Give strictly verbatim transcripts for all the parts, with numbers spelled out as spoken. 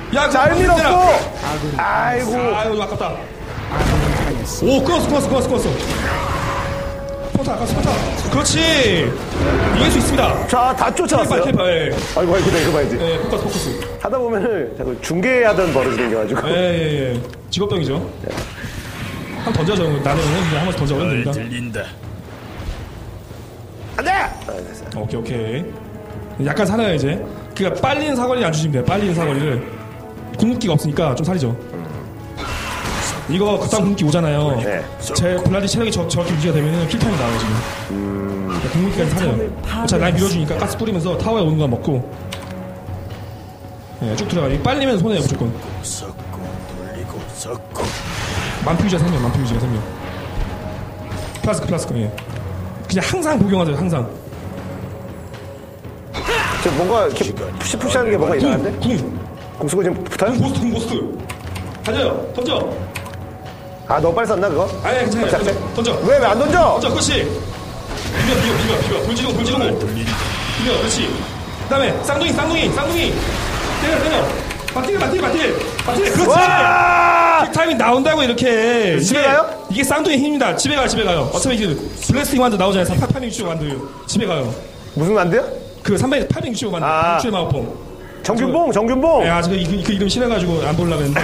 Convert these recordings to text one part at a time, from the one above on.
야, 잘 밀었고. 아이고. 아이고, 아깝다. 오, 끊었어, 끊었어, 끊었어, 끊었어. 포타, 아깝어, 포타. 그렇지. 이길 수 있습니다. 자, 다 쫓아왔어요. 캐파, 캐파, 예. 아이고, 아이고, 이거 봐야지. 예, 포커스, 포커스. 하다 보면은 자꾸 중계하던 버릇이 생겨가지고. 예, 예, 예. 직업병이죠. 예. 한 번 던져줘. 나는 그냥 한 번씩 던져버리면 됩니다. 들린다. 안 돼! 아, 오케이, 오케이. 약간 살아요, 이제. 그니까 빨리는 사거리를 안 주시면 돼요. 빨리는 사거리를. 궁극기가 없으니까 좀 살이죠. 이거 그딴 궁극기 오잖아요. 네. 제 블라디 체력이 저, 저렇게 유지가 되면은 킬타임이 나와요, 지금. 음... 궁극기까지 살아요. 자, 라인 밀어주니까 가스 뿌리면서 타워에 오는 거 먹고. 네, 쭉 들어가. 빨리면 손해요, 무조건. 섞고 돌리고 섞고. 만피 유지가 세 명, 만피 유지가 세 명. 플라스크, 플라스크, 예. 그냥 항상 복용하세요, 항상. 저 뭔가 이렇게 푸시푸시 하는 게 뭔가 이상한데? 궁! 궁수가 지금 붙어요? 궁 고스트, 궁 고스트! 달려요, 던져! 아, 너무 빨리 썼나, 그거? 아니, 괜찮아요. 던져, 던져. 왜, 왜 안 던져? 던져, 그렇지! 비벼, 비벼, 비벼, 비벼. 돌지르고, 돌지르고. 비벼, 그렇지. 그 다음에, 쌍둥이, 쌍둥이, 쌍둥이! 때려, 때려! 바틸, 바틸, 바틸! 바틸, 그렇지! 킥타임이 나온다고, 이렇게. 집에 가요? 이게 쌍둥이 힘입니다. 집에 가요, 집에 가요. 어차피 이제 블래스팅 완드 나오잖아요. 팔백육십오 완드. 집에 가요. 무슨 만드요? 그 팔백육십오 완드. 아. 육주의 마법봉. 정균봉, 정균봉! 야, 저 그, 그, 그 이름 싫어가지고 안 보려고 했는데.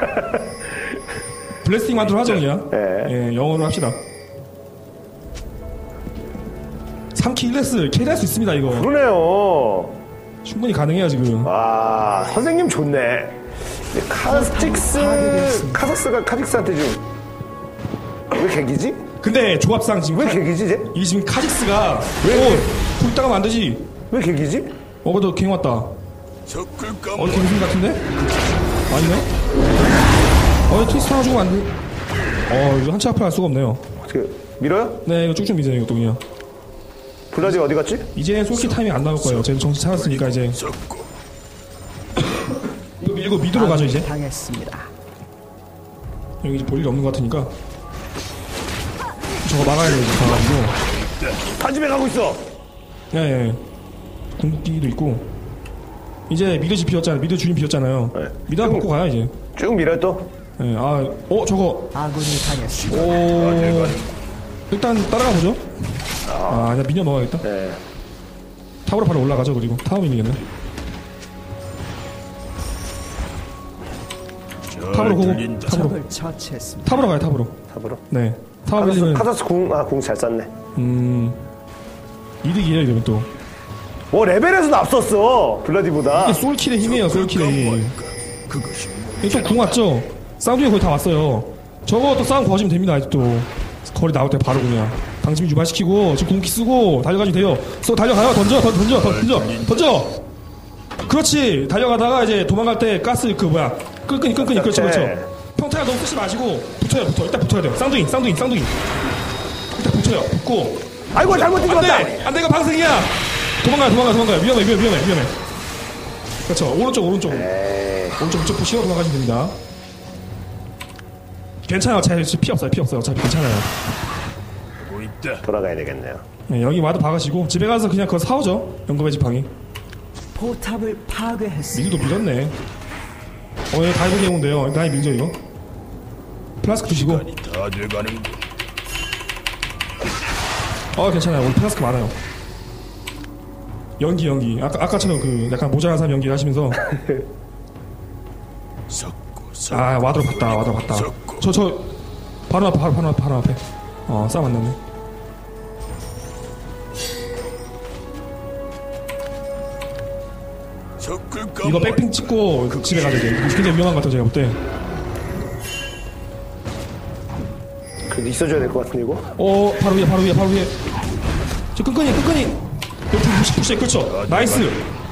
블래스팅 완드로 하죠, 그냥. 네. 예, 영어로 합시다. 삼 킬 일 레스 캐리할 수 있습니다, 이거. 그러네요. 충분히 가능해요, 지금. 와, 선생님 좋네. 카스틱스, 카사스가 카직스한테 지금 왜 개기지? 근데 조합상 지금 왜 카, 개기지, 쟤? 이 지금 카직스가 왜? 어, 불 따가면 안 되지. 왜 개기지? 어, 그래도 갱 왔다. 섞을 어, 까먹어. 갱신 같은데? 아니네? 어, 트위스트 하나 주고 안 돼. 어, 이거 한치 앞을 할 수가 없네요. 어떻게, 밀어요? 네, 이거 쭉쭉 미세요, 이거 또 그냥. 블라디 어디 갔지? 이제 솔킬 타임이 안 나올 거예요. 쟤도 정신 차렸으니까 이제. 섞고. 이거 밀고 미드로 가죠, 이제. 당했습니다. 여기 이제 볼 일 없는 것 같으니까. 저거 막아야 돼요, 이제 가가지고. 다 집에 가고 있어! 예, 예. 궁극기도 있고. 이제 미드 집 비었잖아요. 미드 주인 비었잖아요. 네. 미드 한번 먹고 가야 이제. 쭉 밀어요, 또? 예, 아, 어, 저거. 아군이 당했습니다. 오. 일단 따라가 보죠. 아, 아니야, 미녀 넣어야겠다. 네. 탑으로 바로 올라가죠, 그리고. 타워 밀리겠네. 탑으로 고고. 들린다. 탑으로. 적을 처치했습니다. 탑으로 가요, 탑으로. 탑으로. 네. 타워 카사스, 밀리면. 카사스 궁, 아, 궁 잘 쐈네. 음. 이득이에요, 이러면 또. 오, 레벨에서도 앞섰어, 블라디보다. 이게 솔킬의 힘이에요, 솔킬의 힘. 그것이 이게 또궁 왔죠? 쌍둥이 거의 다 왔어요. 저거 또 싸움 거지면 됩니다, 아직도. 거리 나올 때 바로 그냥. 방심 유발시키고, 지금 궁기 쓰고, 달려가지고 돼요. 쏘, 달려가요, 던져, 던, 던져, 던, 던져, 던져! 그렇지! 달려가다가 이제 도망갈 때 가스, 그 뭐야. 끈끈이, 끈끈이, 그렇죠, 그렇죠. 평타가 너무 쓰지 마시고, 붙어요, 붙어. 일단 붙어야 돼요. 쌍둥이, 쌍둥이, 쌍둥이. 일단 붙어요, 붙고. 아이고, 잘못 안 뒤집었다! 돼! 안 돼, 이거 방생이야! 도망가요, 도망가요, 도망가요. 위험해, 위험해, 위험해, 위험해. 그렇죠, 오른쪽, 오른쪽. 에이. 오른쪽, 오른쪽 보시고 도망가시면 됩니다. 괜찮아요. 제 피 없어요. 피 없어요. 어차피 괜찮아요. 보고 있다. 돌아가야 되겠네요. 네, 여기 와도 박으시고 집에 가서 그냥 그거 사오죠. 연금의 지팡이. 포탑을 파괴했습니다. 밀도 밀었네. 어, 얘 다이브 해온대요. 다이 밀죠 이거. 플라스크 드시고. 시간이 다 돼가는군. 어, 괜찮아요. 오늘 플라스크 많아요. 연기 연기. 아까 아까처럼 그 약간 모자란 사람 연기 하시면서. 섞고 섞고. 아, 와드로 봤다. 와드로 봤다. 섞고. 저 저 바로 앞에 바로 바로 앞에 바로 앞에. 어, 싸움 안 났네. 섞을 이거 까먹어. 백핑 찍고 집에 가야 돼. 굉장히 위험한 것 같아요, 제가 볼 때. 그래도 있어줘야 될 것 같은데, 이거? 어, 바로 위에, 바로 위에, 바로 위에. 저 끈끈이, 끈끈이. 여기 푸시, 푸시, 그렇죠. 나이스.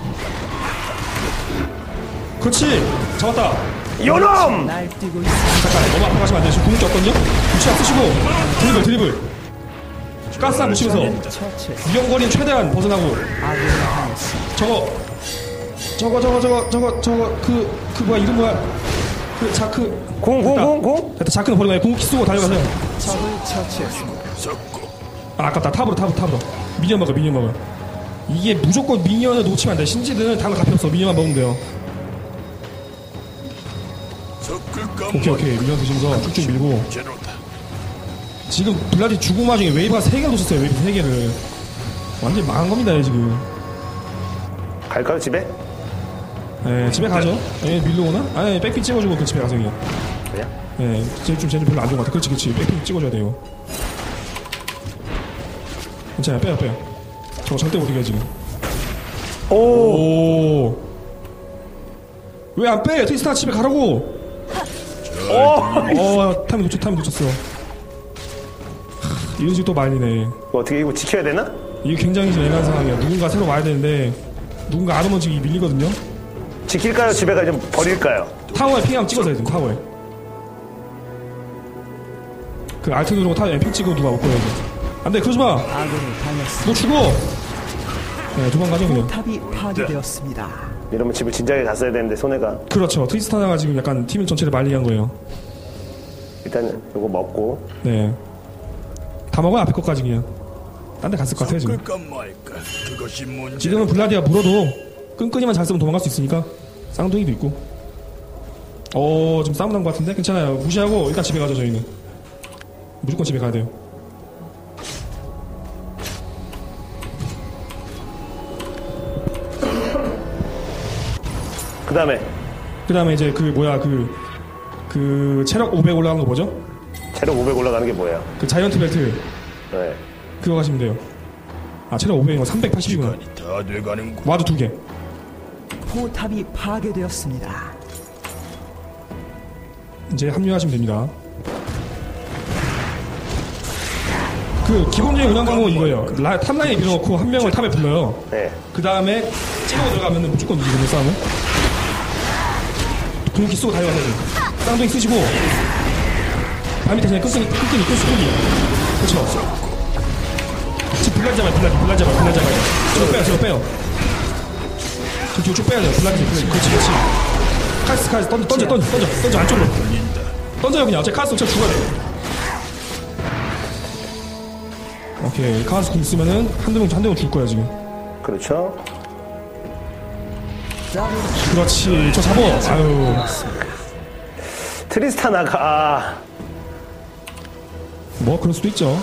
그렇지. 잡았다. 요놈! 날뛰고 있습니다. 잠깐, 너무 앞에 가시면 안 돼요. 지금 궁극기 없거든요? 위치안 쓰시고. 드리블, 드리블. 가스한 붙이면서. 처치했습니다. 위험거리는 최대한 벗어나고. 아군이 당했습니다. 저거. 저거, 저거, 저거, 저거, 저거, 그, 그 뭐야, 이름 뭐야. 그, 자크. 공, 공, 됐다. 공, 공? 됐다, 자크는 버리고 궁극기 쓰고 달려가세요. 적을 처치했습니다. 섞고. 아, 아깝다. 탑으로, 탑으로, 탑으로. 미니언 먹어, 미니언 먹어. 이게 무조건 미니언을 놓치면 안 돼. 신지들은 다른 거 다 필요 없어. 미니언만 먹으면 돼요. 섞을까 오케이 오케이 밀려 드시면서 쭉쭉 밀고 제로다. 지금 블라디 죽은 와중에 웨이브가 세 개를 놓쳤어요. 웨이브 세 개를 완전히 망한 겁니다 얘 지금. 갈까요, 집에? 예, 집에 가죠. 예, 밀러 오나? 아니, 백핀 찍어주고 그 집에 가서 그냥. 그냥? 예, 쟤 좀 쟤는 별로 안 좋은 것 같아. 그렇지, 그렇지. 백핀 찍어줘야 돼요. 괜찮아요, 빼요, 빼요. 저거 절대 못 이겨요, 지금. 오! 오. 왜 안 빼? 트위스타 집에 가라고! 어, 타임 놓쳤, 타임 놓쳤어. 하, 이런 식으로 또 말리네. 뭐 어떻게 이거 지켜야 되나? 이게 굉장히 지금 애매한 상황이야. 누군가 새로 와야 되는데, 누군가 안 오면 지금 밀리거든요? 지킬까요? 집에 가좀 버릴까요? 타워에 핑하면 찍어서요, 지금 타워에. 그 알트 누르고 타워에 핑 찍고 누가 올 거야, 이제. 안 돼, 그러지 마! 아군이 당했습니다. 너 죽어! 네, 도망가죠, 그냥. 포탑이 파괴되었습니다. 이러면 집을 진작에 갔어야 되는데 손해가. 그렇죠. 트위스타나가 지금 약간 팀 전체를 말리게 한 거예요. 일단은 이거 먹고. 네. 다 먹어요, 앞에 것까지 그냥. 딴 데 갔을 것 같아요, 지금. 섞을까 말까. 그것이 문제. 지금은 블라디아 물어도 끈끈이만 잘 쓰면 도망갈 수 있으니까. 쌍둥이도 있고. 어, 좀 싸움 난 것 같은데? 괜찮아요. 무시하고 일단 집에 가죠, 저희는. 무조건 집에 가야 돼요. 그 다음에 그 다음에 이제 그, 뭐야, 그, 그, 체력 오백 올라가는 거 뭐죠? 체력 오백 올라가는 게 뭐야? 그 자이언트 벨트. 네. 그거 가시면 돼요. 아, 체력 오백이면 삼백팔십이구나. 시간이 다 돼가는군. 와드 두 개. 포탑이 파괴되었습니다. 이제 합류하시면 됩니다. 그 기본적인 운영 방법은 이거예요. 라, 탑라인에 밀어놓고 한 명을 탑에 불러요. 네. 그 다음에 찍어 들어가면 무조건 이기거든요, 싸움은. 궁기 쏘고 달려가야 돼요. 쌍둥이 쓰시고 발 밑에 그냥 끈끈이 끈끈이 끈끈이. 그렇죠. 지금 블라디 잡아요, 블라디 블라디 잡아요, 블라디 잡아요. 저거 빼요, 저거 빼요. 저 뒤로 쭉 빼야 돼요, 블라디 블라디. 그렇지, 그렇지. 카스 카스 던져 던져 던져 던져 던져 안쪽으로 던져요. 그냥 어차피 카스 어차피 죽어야 돼. 오케이, 카스 공 있으면은 한두 명, 한 대만 줄 거야 지금. 그렇죠. 그렇지, 저 잡어. 아유, 트리스타나가 아, 뭐 그럴 수도 있죠.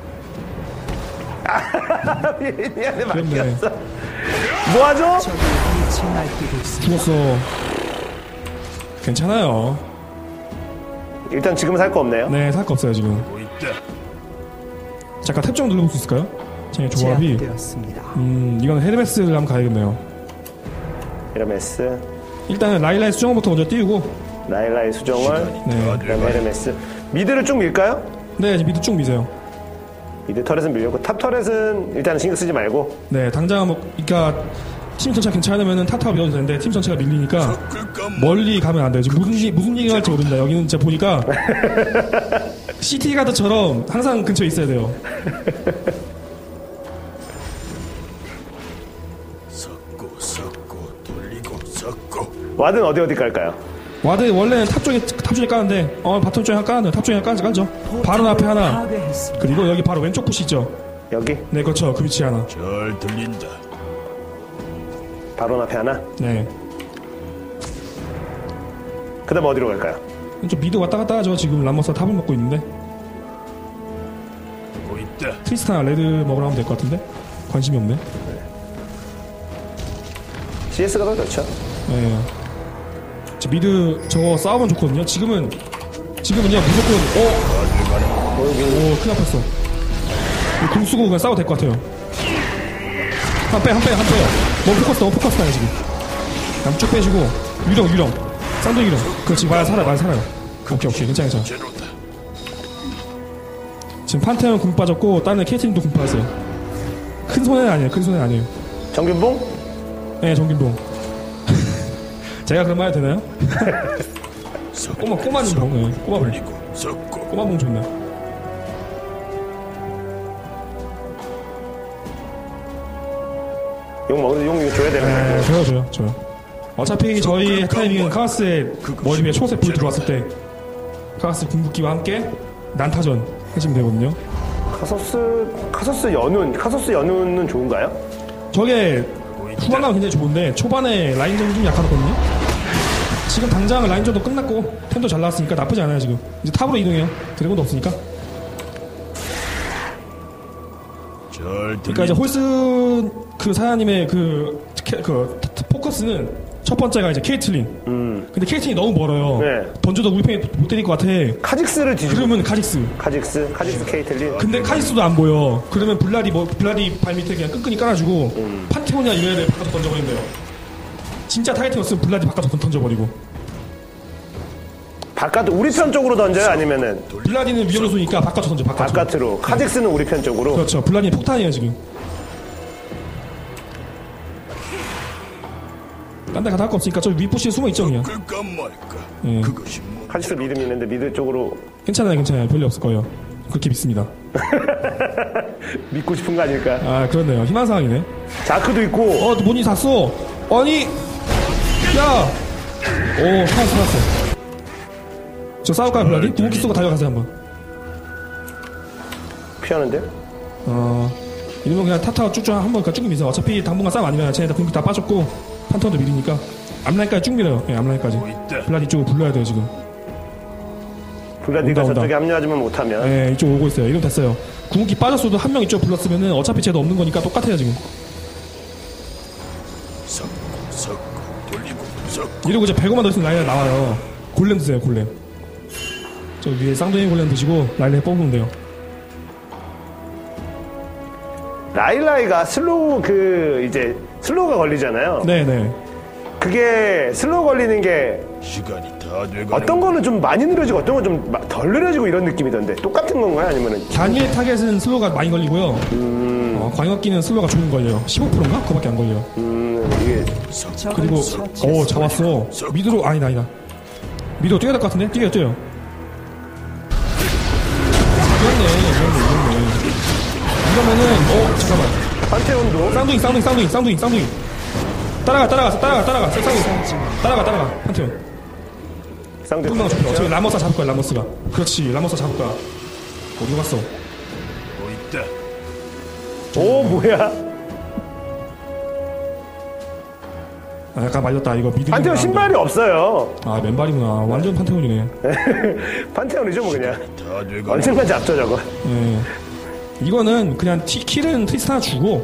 미안해 그랬네. 맡겼어. 뭐하죠? 적이 빛을 날뛰고 있습니다. 죽었어. 괜찮아요. 일단 지금 살 거 없네요. 네, 살 거 없어요 지금. 보고 있다. 잠깐 탭 좀 눌러볼 수 있을까요? 제 조합이. 제압되었습니다. 음, 이거는 헤르메스를 한번 가야겠네요. 헤르메스, 일단은 라일라의 수정부터 먼저 띄우고. 라일라의 수정월, 네. 다 그다음에 돼가. 헤르메스. 미드를 쭉 밀까요? 네, 이제 미드 쭉 미세요. 미드 터렛은 밀려고 탑 터렛은 일단 신경 쓰지 말고. 네, 당장 뭐, 그러니까 팀 전체가 괜찮으면은 탑탑 밀어도 되는데 팀 전체가 밀리니까 섞을까 말까. 멀리 가면 안 돼요. 지금 무슨 일, 무슨 얘기가 할지 모른다. 여기는 진짜 보니까 시티 가드처럼 항상 근처에 있어야 돼요. 섞고 섞고 돌리고 섞고. 와드는 어디 어디 깔까요? 와드 원래는 탑 쪽에 탑 쪽에 까는데 어 바텀 쪽에 하나 까는데 탑 쪽에 하나 까죠. 까죠. 바로 앞에 하나. 파괴했습니다. 그리고 여기 바로 왼쪽 푸시 있죠. 여기 네, 그렇죠. 그 위치에 하나. 잘 들린다. 바로 앞에 하나. 네. 그다음 어디로 갈까요? 좀 미드 왔다 갔다 하죠. 지금 람머스가 탑을 먹고 있는데 보고 있다. 트리스타나 레드 먹으러 하면 될 것 같은데 관심이 없네. 씨에스가 더 좋죠. 네. 저 미드 저거 싸우면 좋거든요. 지금은 지금은요 무조건 어. 오, 큰일 날 뻔했어. 이거 공 쓰고 그냥 싸워도 될 것 같아요. 한 빼, 한 빼, 한 빼요. 너무 포커스, 너무 포커스 나요, 지금. 그냥 쭉 빼주고, 유령, 유령. 쌍둥이 유령. 그렇지, 말 살아요, 말 살아요. 오케이, 오케이, 괜찮아, 괜찮아. 제로다. 지금 판테온 공 빠졌고, 다른 케이트린도 공 빠졌어요. 큰 손해는 아니에요, 큰 손해는 아니에요. 정균봉? 네, 정균봉. 제가 그런 말 해도 되나요? 꼬마, 꼬마님 봉, 네, 꼬마 봉. 돌리고 섞고. 꼬마 봉 좋네. 용 먹는 용 이거 줘야 되는 네, 거예요. 줘요, 줘요, 줘요. 어차피 저희 타이밍은 카가스의 머리 위에 초록색 불이 들어왔을 때, 카가스 궁극기와 함께 난타전 하시면 되거든요. 카소스 카소스 연운 카소스 연운은 좋은가요? 저게 후반가면 굉장히 좋은데 초반에 라인전이 좀 약하거든요. 지금 당장 라인전도 끝났고 템도 잘 나왔으니까 나쁘지 않아요 지금. 이제 탑으로 이동해요. 드래곤도 없으니까. 잘 그러니까 이제 들린다. 홀슨 그 사장님의 그, 캐- 그 포커스는 첫 번째가 이제 케이틀린. 음. 근데 케이틀린이 너무 멀어요. 네. 던져도 우리 편이 못 때릴 것 같아. 카직스를 뒤집어. 그러면 카직스. 카직스, 카직스 케이틀린. 근데 카직스도 안 보여. 그러면 블라디 뭐 블라디 발 밑에 그냥 끈끈이 깔아주고 음. 판테온이나 이런 애들 바꿔서 던져버린대요. 진짜 타이틀이었으면 블라디 바꿔서 던져버리고. 바깥 우리 편 쪽으로 던져요? 아니면은 블라디는 위험 요소니까 바꿔서 던져. 바꿔서. 바깥으로. 카직스는 우리 편 쪽으로. 그렇죠. 블라디는 폭탄이에요 지금. 딴 데 가다 할 거 없으니까 저 윗부시에 숨어있죠 그냥. 그럴까 말까. 예. 그것이 뭐. 카직스 믿음 있는데 미드 쪽으로 괜찮아요 괜찮아요. 별일 없을 거예요. 그렇게 믿습니다. 믿고 싶은 거 아닐까? 아 그렇네요. 희망 상황이네. 자크도 있고. 어 뭔이 샀어. 아니 야. 오 살았어 살았어. 저 싸울까요 블라디? 궁극기 쓰고 달려가세요 한번. 피하는데? 어 이러면 그냥 타타 쭉쭉 한번 쭉 미세요. 어차피 당분간 싸움 아니면 쟤네들 궁극기 다 빠졌고 판턴도 미리니까 앞라인까지 쭉 밀어요. 예, 앞라인까지. 있다. 블라디 이쪽으로 불러야 돼요 지금. 블라디가 온다, 저쪽에 온다. 합류하지만 못하면. 예, 이쪽 오고 있어요. 이러면 됐어요. 궁극기 빠졌어도 한 명 이쪽 불렀으면은 어차피 쟤도 없는 거니까 똑같아요 지금. 섞고 섞고 돌리고 섞고. 이러고 이제 백오만 더 있으면 라인에 나와요. 골렘 드세요 골렘. 저 위에 쌍둥이 골렘 드시고 라인에 뽑으면 돼요. 라일라이가 슬로우 그 이제 슬로우가 걸리잖아요. 네네. 그게 슬로우 걸리는 게 시간이 다 돼가는. 어떤 거는 좀 많이 느려지고 어떤 건 좀 덜 느려지고 이런 느낌이던데 똑같은 건가요? 아니면은 단일 타겟은 슬로우가 많이 걸리고요. 어, 광역기는 슬로우가 조금 걸려요. 십오 퍼센트인가? 그거밖에 안 걸려요. 음 이게 적을 그리고 처치했습니다. 오 잡았어. 미드로 아니다 아니다. 미드로 뛰어야 될 것 같은데? 뛰어요 뛰어요. 이겼네 이겼네 이겼네. 이러면은 어 잠깐만. 판테온도 쌍둥이 쌍둥이 쌍둥이 쌍둥이 쌍둥이. 따라가 따라가 따라가 따라가 쌍둥이 따라가 따라가 판테온. 상대 뚱땅 잡혀. 저기 라모사 잡을 거야 라모스가. 그렇지 라모사 잡을 거야. 어디 갔어? 뭐 있다. 오 뭐야? 아 약간 말렸다 이거 미드. 판테온 신발이 없어요. 아 맨발이구나. 완전 판테온이네. 판테온이죠 뭐 그냥. 다 돼가는. 언젠간 잡죠 저거. 예. 이거는 그냥 티, 킬은 트리스타 하나 주고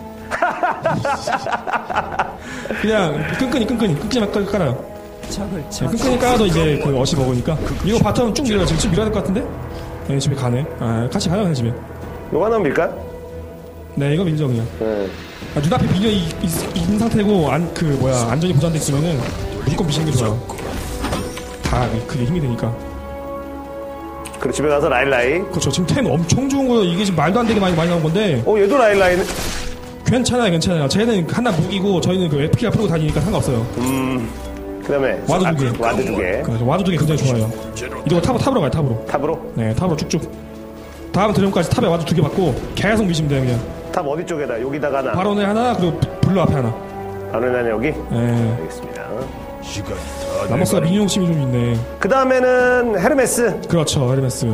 그냥 끈끈이 끈끈이 끈끈이 깔- 깔아요. 적을 네, 끈끈이 깔아도 이제 그 어시 먹으니까 이거 바텀 쭉 밀어요. 지금 집 밀어야 될 것 같은데? 네 집에 가네. 아 같이 가요 그냥 집에. 이거 하나 밀까? 네 이거 밀죠 그냥. 네. 아, 눈앞에 미녀 이- 이- 있는 상태고 안 그 뭐야 안전이 보장돼 있으면은 무조건 미시는 게 좋아요. 다 그게 힘이 되니까. 그리고 집에 가서 라일라이. 그렇죠. 지금 템 엄청 좋은 거예요. 이게 지금 말도 안 되게 많이 많이 나온 건데 어 얘도 라일라이는. 괜찮아요 괜찮아요. 쟤는 하나 무기고 저희는 그 에프피가 풀고 다니니까 상관없어요. 음. 그다음에 와드 아, 두 개. 와드 두 개. 그래서 와드 두개 굉장히 좋아요. 이거 탑으로 탑으로 가요 탑으로. 탑으로. 네 탑으로 쭉쭉. 다음 드래곤까지 탑에 와드 두 개 받고 계속 미시면 돼요 그냥. 탑 어디 쪽에다? 여기다가 하나. 바론에 하나 그리고 블루 앞에 하나. 바로는 여기. 네. 알겠습니다. 시간이 다 라모스가 돼가는. 미니 욕심이 좀 있네. 그 다음에는 헤르메스. 그렇죠 헤르메스.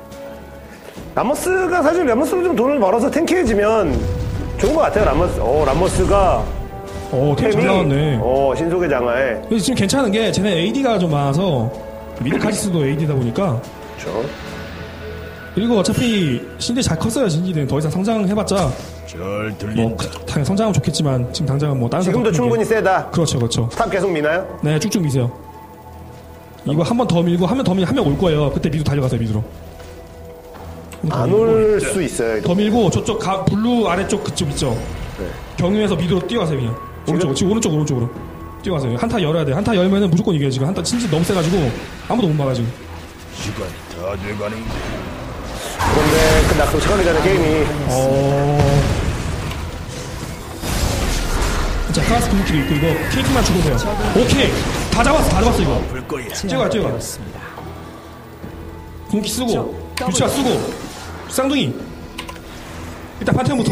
라모스가 사실 라모스로 좀 돈을 벌어서 탱키해지면 좋은 것 같아요. 라모스. 어 라모스가 오 템 잘 나왔네. 어 신속의 장화에. 근데 지금 괜찮은 게 쟤네 에이디가 좀 많아서 미드 카지스도 에이디다 보니까 그렇죠. 그리고 어차피 신지 잘 컸어요 신지는 더 이상 성장해봤자 잘 뭐 들린다. 당연 성장은 좋겠지만 지금 당장은 뭐 다른 사람 지금도 바꾸는 충분히 게- 세다. 그렇죠 그렇죠. 탑 계속 미나요? 네 쭉쭉 미세요. 이거 한 번 더 밀고 한 명 더 밀면 한 명 올 거예요. 그때 미드 달려가세요 미드로. 안 올 수 있어요. 더 밀고 저쪽 가, 블루 아래쪽 그쪽 있죠. 경유해서 미드로 뛰어가세요 그냥. 오른쪽 지금 오른쪽 오른쪽으로 뛰어가세요. 한타 열어야 돼. 한타 열면은 무조건 이겨요 지금. 한타 진짜 너무 세가지고 아무도 못 막아 지금. 시간이 다 돼가는데. 그런데 끝나 도착하기 전에 게임이 어. 자 카라스 궁극기도 있고 이거 케이크만 주고 돼요. 오케이 다 잡았어 다 잡았어 이거. 볼 거야. 찍어요, 찍어요. 되었습니다. 궁극기 쓰고 유치아 쓰고 쌍둥이 일단 판테온부터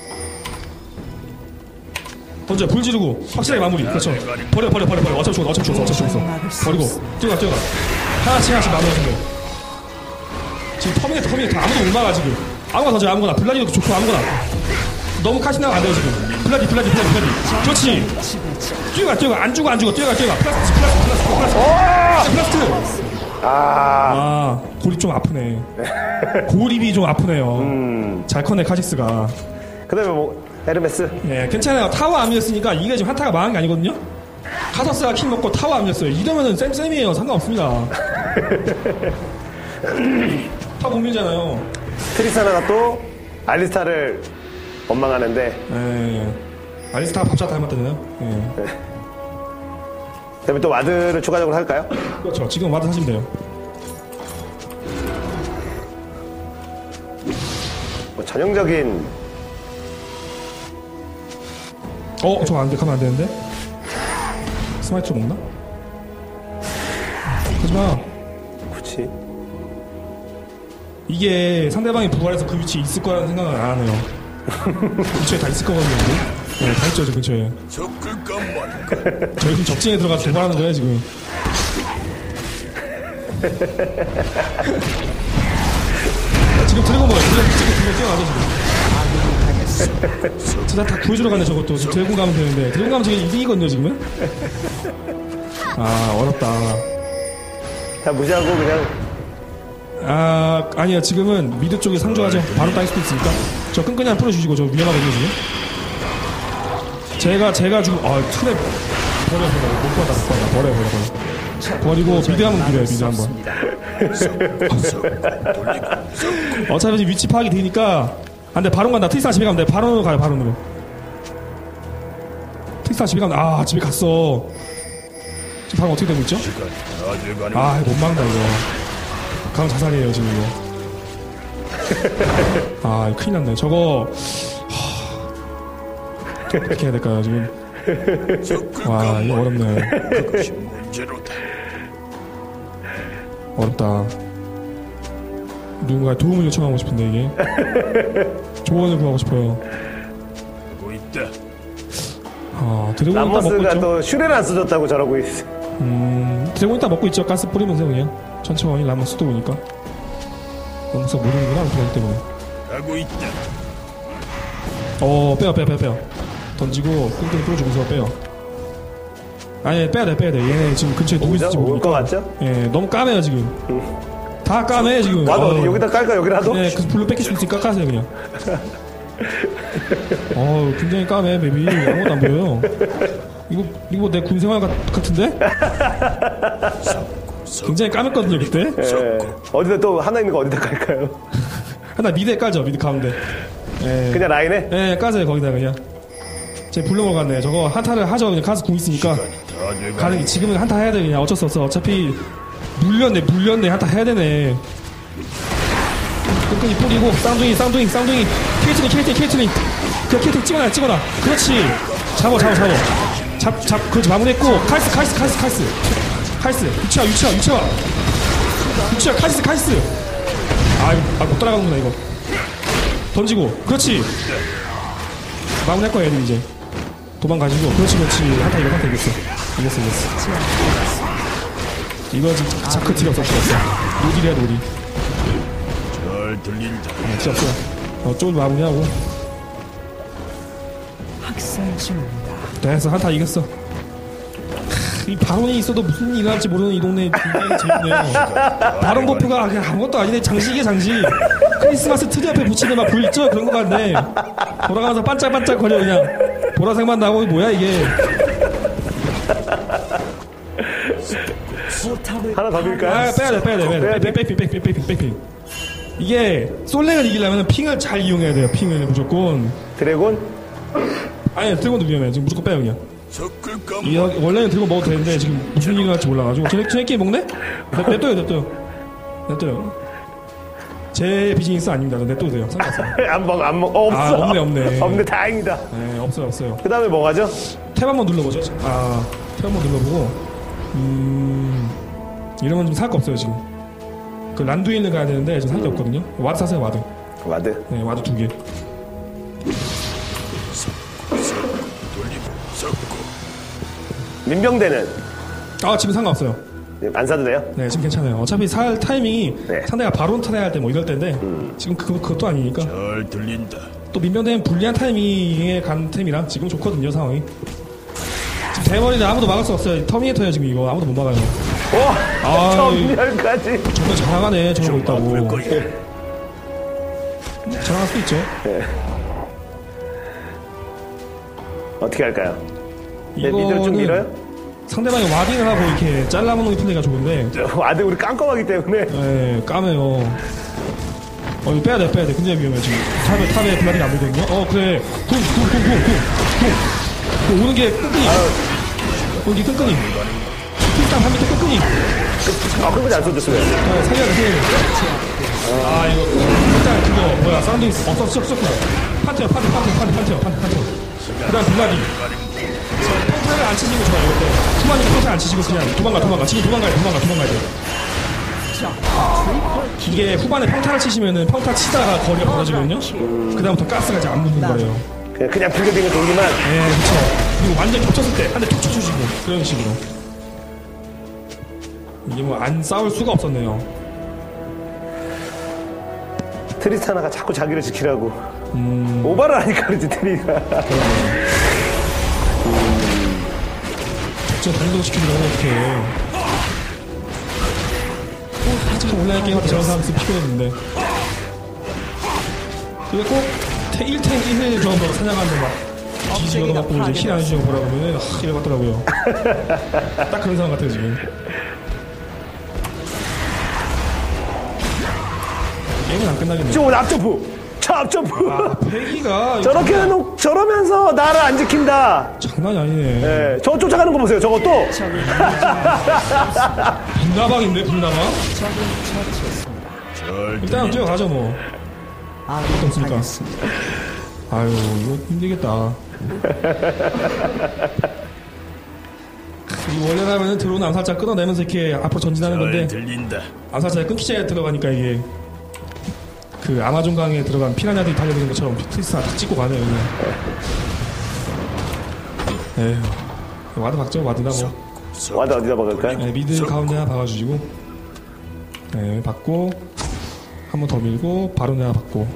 던져 불 지르고 확실하게 마무리. 그렇죠. 버려 버려 버려 버려 어차피 죽어 어차피 죽어 어차피 죽어 버리고 뛰어가 뛰어가 하나씩 하나씩 마무리하시면 돼요. 지금 터미네이터 터미네이터 아무도 못 막아 지금. 아무거나 던져 아무거나 블라디도 좋고 아무거나 너무 카시나가 안 돼요, 지금. 플라디, 플라디, 플라디, 플라디. 그렇지. 뛰어가, 뛰어가. 안 죽어, 안 죽어. 뛰어가, 뛰어가. 플라스트, 플라스트, 플라스트, 플라스트. 플라스트. 아, 아, 고립 좀 아프네. 고립이 좀 아프네요. 음. 잘 컸네, 카직스가. 그 다음에 뭐, 에르메스. 예, 괜찮아요. 타워 암이었으니까 이게 지금 한타가 망한 게 아니거든요? 카서스가 킬 먹고 타워 암이었어요. 이러면은 쌤쌤이에요. 상관없습니다. 타워 공민잖아요. 트리사나가 또 알리스타를 원망하는데, 예. 알리스타가 밥차 닮았다잖아요. 예. 그 다음에 또 와드를 추가적으로 할까요? 그렇죠. 지금 와드 사시면 돼요. 뭐 전형적인, 어, 저거 안 돼. 가면 안 되는데? 스마이트 먹나? 하지마. 굳이. 이게 상대방이 부활해서 그 위치에 있을 거라는 생각은 안 하네요. 근처에 다 있을 거거든요. 네, 다 있죠, 저 근처에. 적을까 말까. 저희 지금 적진에 들어가서 도발하는 거예요, 지금. 지금 드래곤 뭐야? 지금 지금 지금 뛰어가죠, 지금. 진짜 다 구해주러 가네, 저것도. 지금 드래곤 가면 되는데. 드래곤 가면 지금 이기거든요, 지금은? 아, 어렵다. 다 무시하고 그냥, 아, 아니요. 지금은 미드 쪽에 상주하죠. 바로 따일 수도 있으니까. 저 끈끈이 한 풀어주시고, 저 위험하거든요, 지금. 제가, 제가 지금, 아, 틀에 버려, 버려. 못 받아, 못 받아. 버려, 버려, 버려. 버리고, 미드 한번 밀어요, 미드 한 번. 어차피 지금 위치 파악이 되니까, 안 돼, 바론 간다. 트리스타 집에 가면 돼. 바론으로 가요, 바론으로. 트리스타 집에 가면, 아, 집에 갔어. 지금 바론 어떻게 되고 있죠? 시간이 다 돼가는 아, 못 막는다, 이거. 강 자살이에요, 지금 이거. 아, 큰일 났네. 저거, 하... 어떻게 해야 될까요, 지금? 와, 이거 어렵네. 그것이 문제로다. 어렵다. 누군가의 도움을 요청하고 싶은데, 이게. 조언을 구하고 싶어요. 하고 있다. 아, 드래곤 일단 먹고 라모스가 있죠? 또 슈레를 안 써줬다고 저러고 있어. 음, 드래곤 일단 먹고 있죠. 가스 뿌리면서 그냥. 천천히 라모스도 오니까. 라모스 모르는구나, 그러기 때문에. 하고 있다. 어, 빼요, 빼요, 빼요, 빼요. 던지고, 끈끈이 풀어주면서 빼요. 아니, 빼야 돼, 빼야 돼. 얘네 지금 근처에 누구 있을지 올것 모르니까. 같죠? 예, 너무 까매요, 지금. 다 까매, 지금. 와도 어. 어디 여기다 깔까, 여기라도? 네, 그 블루 뺏길 수 있으니까 까세요, 그냥. 어, 굉장히 까매, 맵이. 아무것도 안 보여요. 이거, 이거 내 군생활 같, 같은데? 굉장히 까맸거든요, 그때. 예. 어디다 또 하나 있는 거 어디다 깔까요? 하나 미드에 까죠, 미드 가운데. 예. 그냥 라인에? 예, 까세요, 거기다 그냥. 제 블루 먹었네. 저거 한타를 하죠, 그냥 가서 궁 있으니까. 다 돼가는 가는, 지금은 한타 해야 돼, 그냥. 어쩔 수 없어. 어차피, 물렸네, 물렸네. 한타 해야 되네. 끈끈이 뿌리고, 쌍둥이, 쌍둥이, 쌍둥이. 케이틀린, 케이틀린, 케이틀린. 그냥 케이틀린 찍어놔, 찍어놔. 그렇지. 잡아, 잡아, 잡아. 잡, 잡, 그렇지. 마무리했고. 카이스, 카이스, 카이스, 카이스. 카이스. 유치와, 유치와, 유치와. 유치와, 카이스, 카이스. 아, 이거, 아, 못 따라가는구나, 이거. 던지고. 그렇지. 마무리할 거야, 얘들 이제. 도망가지고. 그렇지, 그렇지. 한타 이거, 한타 이겼어. 이겼어, 이겼어. 이거 지금 자크 딜 없어, 딜 없어. 노딜이야, 노딜. 잘 들린다. 아, 딜 없어. 어, 쪽을 마무리하고. 학살 중입니다. 됐어, 한타 이겼어. 크, 이 바론이 있어도 무슨 일을 할지 모르는 이 동네 굉장히 재밌네요. 바론 버프가 그냥 아무것도 아니네. 장식이야, 장식. 크리스마스 트리 앞에 붙이는 막 불 있죠? 그런 거 같네. 돌아가면서 반짝반짝 거려, 그냥. 보라색만 나고, 뭐야, 이게. 포탑을 하나 더 밀까요? 아, 빼야돼, 빼야돼, 빼야돼. 백핑, 백핑, 백핑, 백핑. 이게, 솔랭을 이기려면 핑을 잘 이용해야 돼요, 핑을 무조건. 드래곤? 아니, 드래곤도 위험해. 지금 무조건 빼요, 그냥. 적을까 이, 원래는 들고 먹어도 되는데 지금 무슨 일이 날지 몰라가지고 쟤네, 쟤네 게임 먹네? 냅- 냅둬요 냅둬요 냅둬요 제 비즈니스 아닙니다. 냅둬도 돼요. 상관없어요. 안 먹, 안 먹, 어, 없어. 아, 없네, 없네. 없네, 다행이다. 네, 없어요 없어요. 그 다음에 뭐 가죠? 탭 한번 눌러보죠. 아, 탭 한번 눌러보고 음... 이러면 좀 살 거 없어요 지금. 그 란두인을 가야 되는데 지금 살 게 없거든요. 와드 사세요 와드. 와드. 네, 와드 두 개. 돌리고 섞고 민병대는 아, 지금 상관없어요. 안 사도 돼요? 네, 지금 괜찮아요. 어차피 살 타이밍이 네. 상대가 바론 타내야 할 때 뭐 이럴 때인데 지금 그, 그것도 아니니까 잘 들린다. 또 또 민병대는 불리한 타이밍에 간 템이라 지금 좋거든요, 상황이. 지금 대머리는 아무도 막을 수 없어요. 터미네이터야, 지금 이거. 아무도 못 막아요. 와, 아, 정렬까지. 정말 잘하네, 저러고 볼 있다고. 거야. 잘할 수도 있죠. 어떻게 할까요? 네, 미드를 좀 밀어요? 상대방이 와딩을 하고 이렇게 잘라먹는 플레이가 좋은데, 저, 아들 우리 깜깜하기 때문에. 예, 까매요. 어, 이거 빼야 돼, 빼야 돼. 굉장히 위험해, 지금. 탑에, 탑에 블라딩 안 보이거든요? 어, 그래. 쿵, 쿵, 쿵, 쿵, 쿵, 쿵. 오는 게 끈끈이. 오는 게 끈끈이. 킬당 한 밑에 끈끈이. 아, 그거지 안 써줬어요. 아, 살려야 돼, 살려야 돼. 아, 이거. 일단 그거, 뭐야, 사운딩, 어, 써, 써, 썼구나. 판테어, 판테어, 판테어, 판테어, 판테어, 판테어, 판테어. 그 다음 블라딩. 평타를 안 치시고 좋아요, 이럴 때. 투마니까 평타 안 치시고 그냥 도망가, 도망가. 지금 도망가야 돼, 도망가, 도망가야 돼. 이게 후반에 평타를 치시면은 평타 치다가 거리가 벌어지거든요? 그 다음부터 가스가 이제 안 묻는 거예요. 그냥, 그냥 빙글빙글 돌기만. 예, 그쵸. 그리고 완전 겹쳤을 때 한 대 툭 쳐주시고, 그런 식으로. 이게 뭐 안 싸울 수가 없었네요. 트리스타나가 자꾸 자기를 지키라고. 음, 오바를 하니까 그러지, 트리가. 진짜 단독시키기로 하면 어떡해. 참 온라인 게임 할 때 저런 사람 있으면 피곤했는데. 그게 꼭 일 탱 일 일 조합으로 사냥하는데 막 뒤지어도 맞고 이제 힐 안 주고 보라 그러면 하 이래 같더라고요. 딱 그런 상황 같아요 지금. 게임은 안 끝나겠네. 저 앞점프! 저 앞점프! 아, 패기가 저렇게 해놓, 저러면서 나를 안 지킨다! 장난이 아니네. 예, 저 쫓아가는 거 보세요, 저거 또! 분나방인데 분나방? 잘 일단 뛰어가죠 뭐. 아군이 없으니까. 당했습니다. 아유 이거 힘들겠다. 이 원래라면은 들어오는 암살자 끊어내면서 이렇게 앞으로 전진하는 잘 건데 들린다. 암살자에 끊기자에 들어가니까 이게 그 아마존 강에 들어간 피라냐들이 달려드는 것처럼 트리스타 딱 찍고 가네요 그냥. 에휴 와드 박죠 와드나 뭐. 와드 어디다 박을까요? 네, 미드 가운데 하나 박아주시고 네 받고 한 번 더 밀고 바로 내가 받고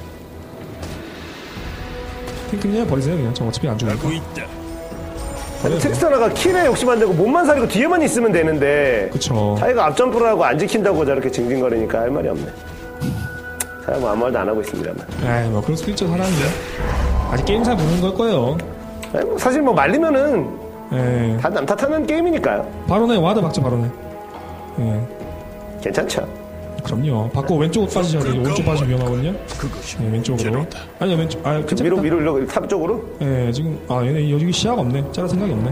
탱크님 버리세요 그냥 저 어차피 안 죽으니까. 하고 있다. 버려요. 트리스타나가 킬에 욕심 안 내고 몸만 사리고 뒤에만 있으면 되는데. 그쵸. 자기가 앞점프를 하고 안 지킨다고 저렇게 징징거리니까 할 말이 없네. 사람 뭐 아무 말도 안 하고 있습니다만. 에이 뭐 그럴 수도 있죠 사람인데 아직 게임 잘 모르는 걸 거예요. 아니, 뭐 사실 뭐 말리면은 예. 다 남 탓하는 게임이니까요. 바로네 와드 박죠 바로네. 예. 괜찮죠. 그럼요. 받고 왼쪽으로 빠지셔야 돼요. 오른쪽 빠지면 위험하거든요. 그것이 네, 왼쪽으로. 문제로다. 아니요 왼쪽. 아 괜찮다. 위로 위로 일로 탑 쪽으로 예 지금 아 얘네 여기 시야가 없네. 자를 생각이 없네.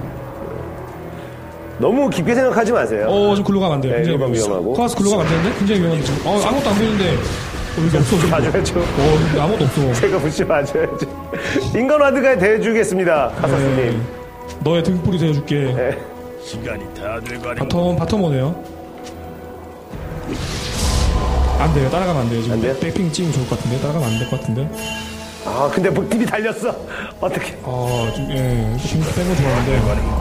너무 깊게 생각하지 마세요. 어 지금 글로 가면 안 돼요. 네, 굉장히 이거 위험하고. 위험하고. 카스 글로 가면 안 되는데 굉장히 위험한데 지금. 어 아무것도 안 보이는데. 어, 여기 없어 지금. 봐줘야죠. 어 근데 아무것도 없어. 제가 붙이 맞아야죠. 인간와드가 대주겠습니다, 카사스님. 예. 너의 등불이 되어줄게. 네. 시간이 다 돼가는 바텀 바텀 오네요. 안 돼요. 따라가면 안 돼요. 지금 안 돼요? 백핑 찍으면 좋을 것 같은데 따라가면 안 될 것 같은데. 아 근데 복딜이 달렸어. 어떻게? 아, 좀, 예, 지금 뺀건 좋았는데.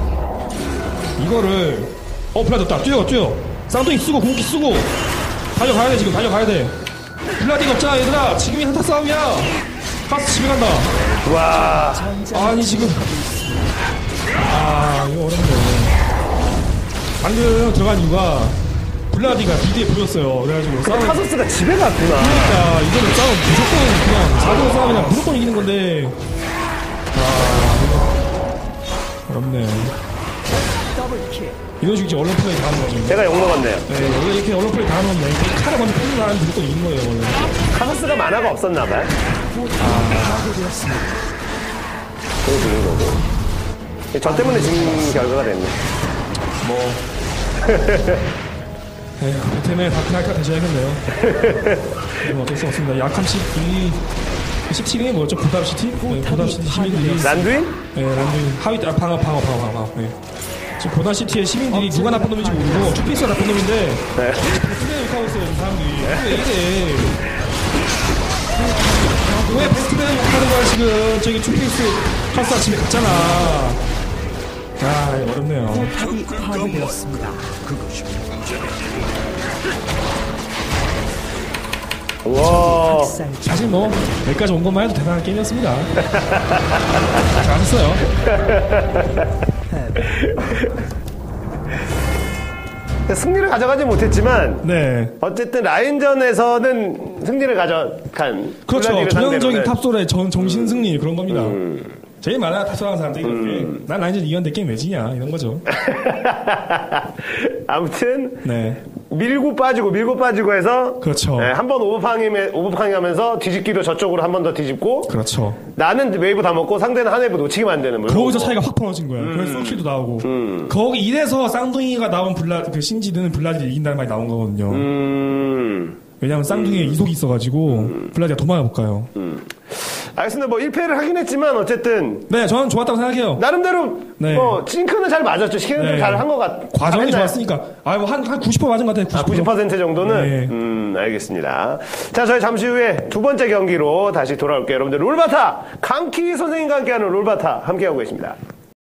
이거를, 어, 플라졌다. 뛰어, 뛰어. 쌍둥이 쓰고, 공기 쓰고. 달려가야 돼, 지금. 달려가야 돼. 블라딩 없잖아, 얘들아. 지금이 한타 싸움이야. 카스 집에 간다. 와. 아니, 지금. 아, 이거 어렵네. 방금 들어간 이유가, 블라디가 미드에 보였어요. 그래가지고 싸움. 카사스가 집에 갔구나. 그러니까, 이거는 싸움 무조건 그냥, 사전 싸움이랑 무조건 이기는 건데. 아, 어렵네. 이런 식으로 이제 언론 플레이 다 하는 거죠. 제가 욕 먹었네요. 네, 원래 이렇게 언론 플레이 다 하는 건데, 칼을 먼저 풀리면 무조건 이기는 거예요, 원래. 카사스가 만화가 없었나봐요. 그거 주는 거고. 저 때문에 진 결과가 됐네. 뭐. 에휴, 베템에 다크나이트가 되셔야겠네요. 뭐 어쩔 수 없습니다. 약함 십이, 십칠이 뭐였죠? 보답시티? 네, 보답시티 시민들이. 란두인? 네, 란두인. 하위, 아, 방어, 방어, 방어, 방어. 네. 지금 보답시티의 시민들이 누가 나쁜 놈인지 모르고, 투피스가 나쁜 놈인데, 네. 베스트맨 욕하고 있어요, 이 사람들이. 왜 이래. 왜 베스트맨 욕하는 거야, 지금. 저기 투피스 카스 아침에 갔잖아. 아, 어렵네요. 탑이 파괴되었습니다. 그것이 문제로다. 와. 학살중. 사실 뭐 여기까지 온 것만 해도 대단한 게임이었습니다. 잘했어요. 승리를 가져가지 못했지만 네. 어쨌든 라인전에서는 승리를 가져간 그렇죠. 블라디를 전형적인 상대로는. 탑솔의 전 정신 승리 그런 겁니다. 음. 제일 많아 탑솔하는 사람들이 이렇게 난 라인전 이겼는데 게임 왜 지냐 이런 거죠. 아무튼 네. 밀고 빠지고 밀고 빠지고 해서 그렇죠. 네, 한번 오버팡이 오버팡이 하면서 뒤집기도 저쪽으로 한 번 더 뒤집고 그렇죠. 나는 웨이브 다 먹고 상대는 한 웨이브 놓치게 만드는 물. 거기서 차이가 확 벌어진 거예요. 그래서 솔킬도 나오고. 음. 거기 이래서 쌍둥이가 나온 블라 그 신지드는 블라디를 이긴다는 말이 나온 거거든요. 음. 왜냐하면 쌍둥이에 이속이 있어가지고 블라디가 도망을 못 가요. 알겠습니다. 뭐 일 패를 하긴 했지만 어쨌든 네, 저는 좋았다고 생각해요. 나름대로 네. 뭐 싱크는 잘 맞았죠. 싱크는 네. 잘 한 것 같. 과정이 했나요? 좋았으니까. 아, 뭐 한, 한 구십 퍼센트 맞은 것 같아요. 아, 구십 퍼센트 정도는? 네. 음, 알겠습니다. 자, 저희 잠시 후에 두 번째 경기로 다시 돌아올게요. 여러분들, 롤바타! 강키 선생님과 함께하는 롤바타 함께하고 계십니다.